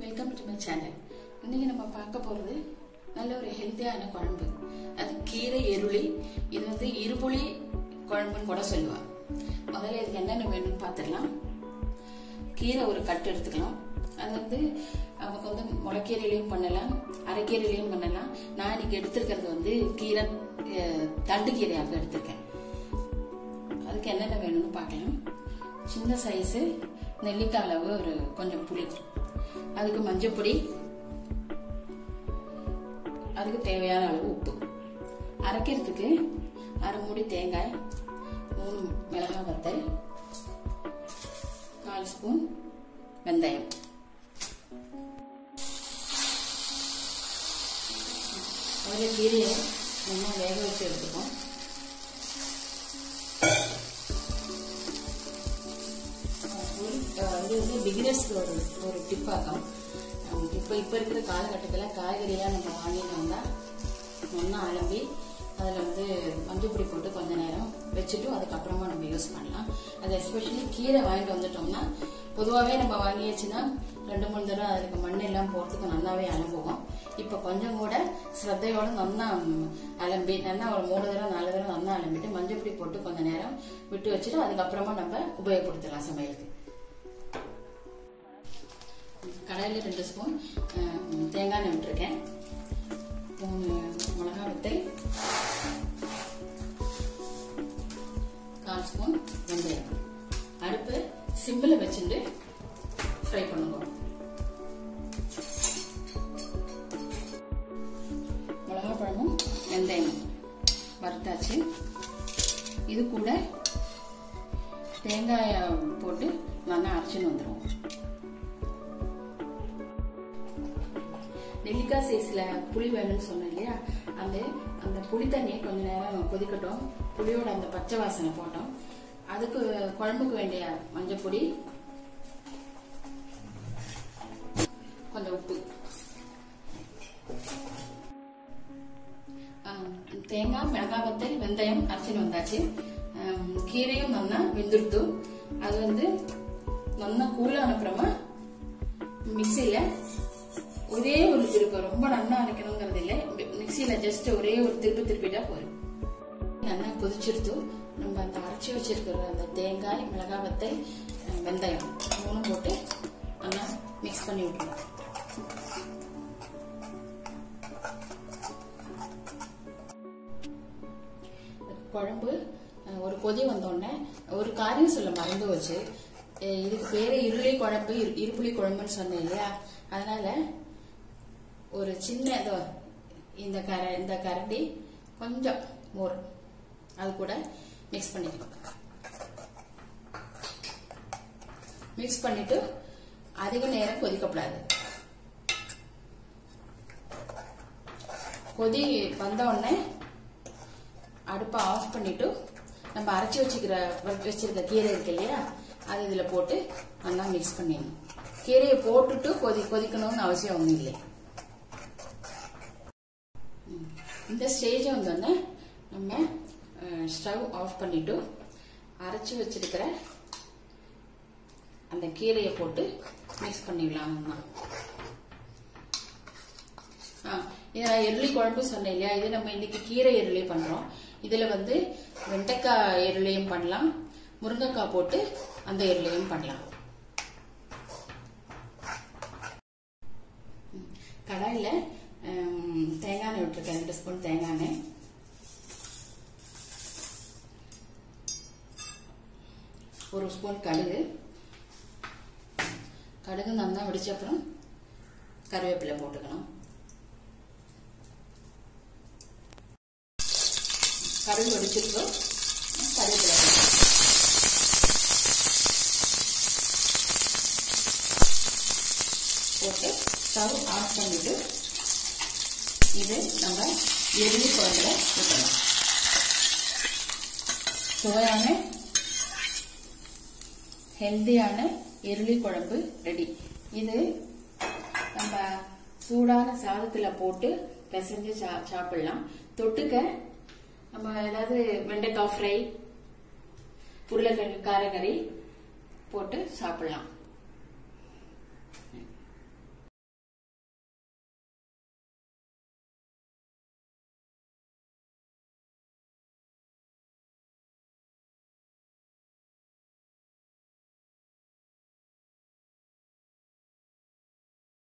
Welcome to my channel. இன்னைக்கு நம்ம பார்க்க போறது நல்ல ஒரு ஹெல்த்தியான குழம்பு. அது கீரை எருளி. இது வந்து இருபுளி குழம்புன்னு கூட சொல்லுவாங்க. முதல்ல இதுக்கு என்னென்ன வேணும்னு பார்த்துடலாம். கீரை ஒரு கட்டு எடுத்துக்கலாம். அது வந்து நமக்கு வந்து முளைக்கீரையிலையும் பண்ணலாம், அரைக்கீரையிலையும் பண்ணலாம். நான் இன்னைக்கு எடுத்திருக்கிறது வந்து கீரை தண்டு கீரையாக எடுத்திருக்கேன். அதுக்கு என்னென்ன வேணும்னு பார்க்கலாம். சின்ன சைஸு நெல்லிக்காய் அளவு ஒரு கொஞ்சம் புளி, அதுக்கு மஞ்சள் பொடி, அதுக்கு தேவையான அளவு உப்பு, அரைக்கிறதுக்கு அரை மூடி தேங்காய், 3 மிளகாய் வத்தல், 4 ஸ்பூன் வெந்தயம். ஒரு கீரையை நல்லா வேக வச்சு எடுத்துப்போம். வந்து பிகினர்ஸ்க்கு ஒரு டிப்பாகும். இப்போ இருக்கிற காலகட்டத்தில் காய்கறியாக நம்ம வாங்கிட்டு வந்தால் ஒன்றா அலம்பி அதில் வந்து மஞ்சள் பொடி போட்டு கொஞ்ச நேரம் வச்சுட்டு அதுக்கப்புறமா நம்ம யூஸ் பண்ணலாம். அது எஸ்பெஷலி கீரை வாங்கிட்டு வந்துட்டோம்னா பொதுவாகவே நம்ம வாங்கியாச்சுன்னா 2-3 தடவை அதுக்கு மண் எல்லாம் போகிறதுக்கு நல்லாவே அலம்புவோம். இப்போ கொஞ்சம் கூட ஸ்ரத்தையோட நல்லா அலம்பி நல்லா ஒரு 3 தடவை 4 தடவை நல்லா அலம்பிட்டு மஞ்சள் பொடி போட்டு கொஞ்ச நேரம் விட்டு வச்சுட்டு அதுக்கப்புறமா நம்ம உபயோகப்படுத்தலாம் சமையலுக்கு. கடாயில் 2 ஸ்பூன் தேங்காய் எண்ணெய் விட்டுருக்கேன். 3 மிளகாய் வத்தல், 4 ஸ்பூன் வெந்தயம். அடுப்பு சிம்பிள் வச்சுட்டு ஃப்ரை பண்ணுவோம். மிளகாய் பழமும் வெந்தயம் வறுத்தாச்சு. இது கூட தேங்காயை போட்டு நல்லா அரைச்சின்னு வந்துடும். நெல்லிக்காய் சைஸ்ல புளி வேணும்னு சொன்னேன் இல்லையா, அந்த புளி தண்ணியை கொஞ்ச நேரம் கொதிக்கட்டும். புளியோட அந்த பச்சை வாசனை போட்டோம். அதுக்கு குழம்புக்கு வேண்டிய மஞ்சள் பொடி, கொஞ்சம் உப்பு, தேங்காய், மிளகாய் வத்தல், வெந்தயம் அரைச்சின்னு வந்தாச்சு. கீரையும் நல்லா வெந்துடுத்து. அது வந்து நல்லா கூலான அப்புறமா மிக்சியில ஒரே ஒரு திருப்பு, ரொம்ப நல்லா அரைக்கணுங்கிறது இல்லை, மிக்சியில ஜஸ்ட் ஒரே ஒரு திருப்பிட்டா போதும். நல்லா கொதிச்சிருத்து. நம்ம அந்த அரைச்சி வச்சிருக்கிற அந்த தேங்காய், மிளகாய் வத்தல், வெந்தயம் 3 போட்டு நல்லா மிக்ஸ் பண்ணி விட்டுருவோம். குழம்பு ஒரு கொதி வந்தோடனே ஒரு காரியம் சொல்ல மறந்து வச்சு, இதுக்கு பேரு இருளி குழம்பு, இருப்புளி குழம்புன்னு சொன்னேன் இல்லையா, அதனால ஒரு சின்ன இந்த கரண்டி கொஞ்சம் மோர் அது கூட மிக்ஸ் பண்ணிக்கணும். மிக்ஸ் பண்ணிட்டு அதிக நேரம் கொதிக்கப்படாது. கொதி வந்த உடனே அடுப்பை ஆஃப் பண்ணிட்டு நம்ம அரைச்சி வச்சிருக்க கீரை இருக்கு இல்லையா, அது இதுல போட்டு நல்லா மிக்ஸ் பண்ணிடணும். கீரையை போட்டுட்டு கொதிக்கணும்னு அவசியம் ஒன்றும் இல்லை. இந்த ஸ்டேஜ் வந்தோடனே நம்ம ஸ்டவ் ஆஃப் பண்ணிட்டு அரைச்சி வச்சிருக்கிற அந்த கீரையை போட்டு மிக்ஸ் பண்ணிடலாம். இதை நான் எருளி குழம்பு சொன்னேன் இல்லையா, இது நம்ம இன்னைக்கு கீரை எருளி பண்றோம். இதுல வந்து வெண்டைக்காய் எருளையும் பண்ணலாம், முருங்கைக்காய் போட்டு அந்த எருளையும் பண்ணலாம். கடாயில தேங்காய் எண்ணெய் விட்டுருக்கேன். 2 ஸ்பூன் தேங்காய் எண்ணெய், ஒரு ஸ்பூன் கடுகு நல்லா வெடிச்ச அப்புறம் கருவேப்பிலை போட்டுக்கணும். கடுகு வெடிச்சிருக்கோம், கருவேப்பிலை போட்டு ஸ்டவ் ஆஃப் பண்ணிட்டு இது நம்ம எருளி குழம்புல ஊற்றணும். சுவையான ஹெல்தியான எருளி குழம்பு ரெடி. இது நம்ம சூடான சாதத்துல போட்டு பிசைஞ்சு சாப்பிடலாம். தொட்டுக்க நம்ம ஏதாவது வெண்டைக்காய் ஃப்ரை, உருளைக்கிழங்கு காரக்கறி போட்டு சாப்பிடலாம்.